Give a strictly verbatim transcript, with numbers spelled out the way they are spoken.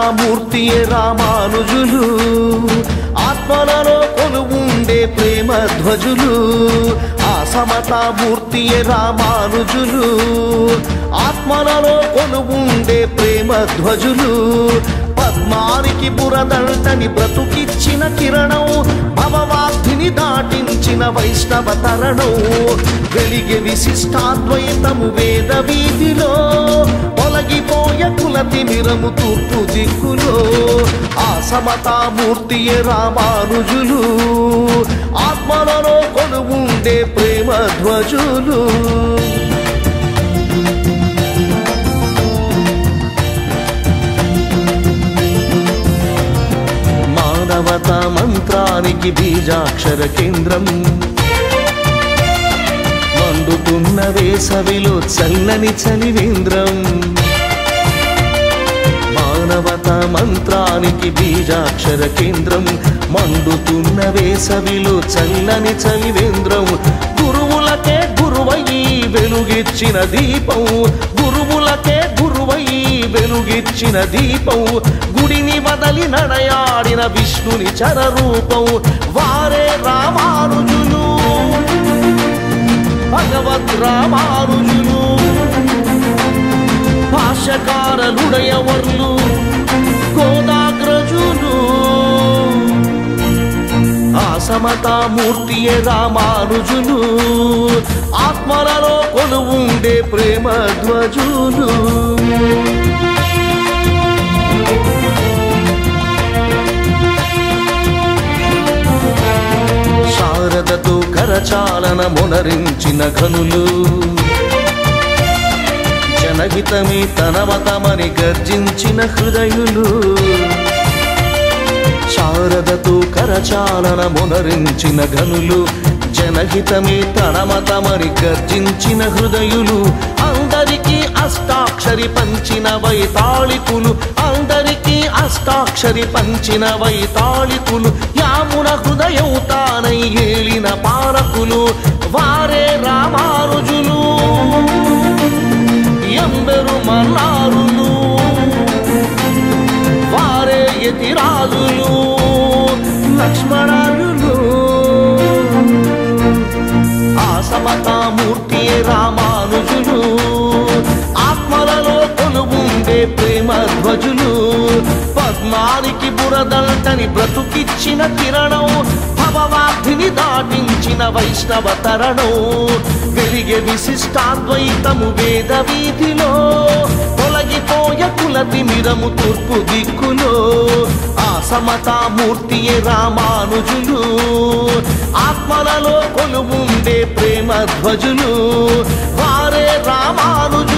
మూర్తియే రామానుజులు ఆత్మలలో కొలువుండే ప్రేమ ధ్వజులు ఆ సమతా మూర్తియే రామానుజులు ఆత్మలలో కొలువుండే ప్రేమ ధ్వజులు పద్మానికి బురదంటని బ్రతుకిచ్చిన కిరణం భవవాగ్ని దాటించిన వైష్ణవ తరణం వెలిగే విశిష్టాద్వైతము వేద వీధిలో తొలగిపోయే కులతి మిరము తూర్పు దిక్కులో ఆ సమతా మూర్తియే రామానుజులు ఆత్మలలో కొలువుండే ప్రేమ ధ్వజులు మానవతా మంత్రానికి బీజాక్షర కేంద్రం మండుతున్న వేసవిలో చల్లని చలివేంద్రం మానవతా మంత్రానికి బీజాక్షర కేంద్రం మండుతున్న వేసవిలో చల్లని చలివేంద్రం గురువులకే గురువయి వెలుగిచ్చిన దీపం గురువులకే గురువయి వెలుగిచ్చిన దీపం గుడిని వదలి నడయాడిన విష్ణుని చరరూపం వారే రామానుజులు భగవద్ రామానుజులు భాష్యకారుడయవర్లు గోదాగ్రజులు ఆ సమతా మూర్తియే రామానుజులు ఆత్మలలో కొలువుండే ప్రేమ ధ్వజులు శారదతో కరచాలన మొనరించిన ఘనులు జనహితమే తనమతమని గర్జించిన హృదయులు శారదతో కరచాలన మొనరించిన ఘనులు జనహితమే తనమతమని గర్జించిన హృదయులు అందరికీ అష్టాక్షరి పంచిన వైతాళికులు అందరికీ అష్టాక్షరి పంచిన వైతాళికులు యామున హృదయం తానై ఏలిన పారకులు వారే రామానుజులు ఎందరు మల్లారులు వారే యతిరాజులు లక్ష్మణారులు ఆ సమతా మూర్తియే రామానుజులు ఆత్మలలో కొలువుండే ప్రేమ ధ్వజులు పద్మానికి బురదల్టని బ్రతుకిచ్చిన కిరణం భవవాగ్ని దాటించిన వైష్ణవ తరణం వెలిగే విశిష్టాద్వైతము వేద వీధిలో తొలగిపోయే కులతి మిరము తూర్పు దిక్కులో ఆ సమతా మూర్తియే రామానుజులు ఆత్మలలో కొలువుండే ప్రేమ ధ్వజులు వారే రామానుజులు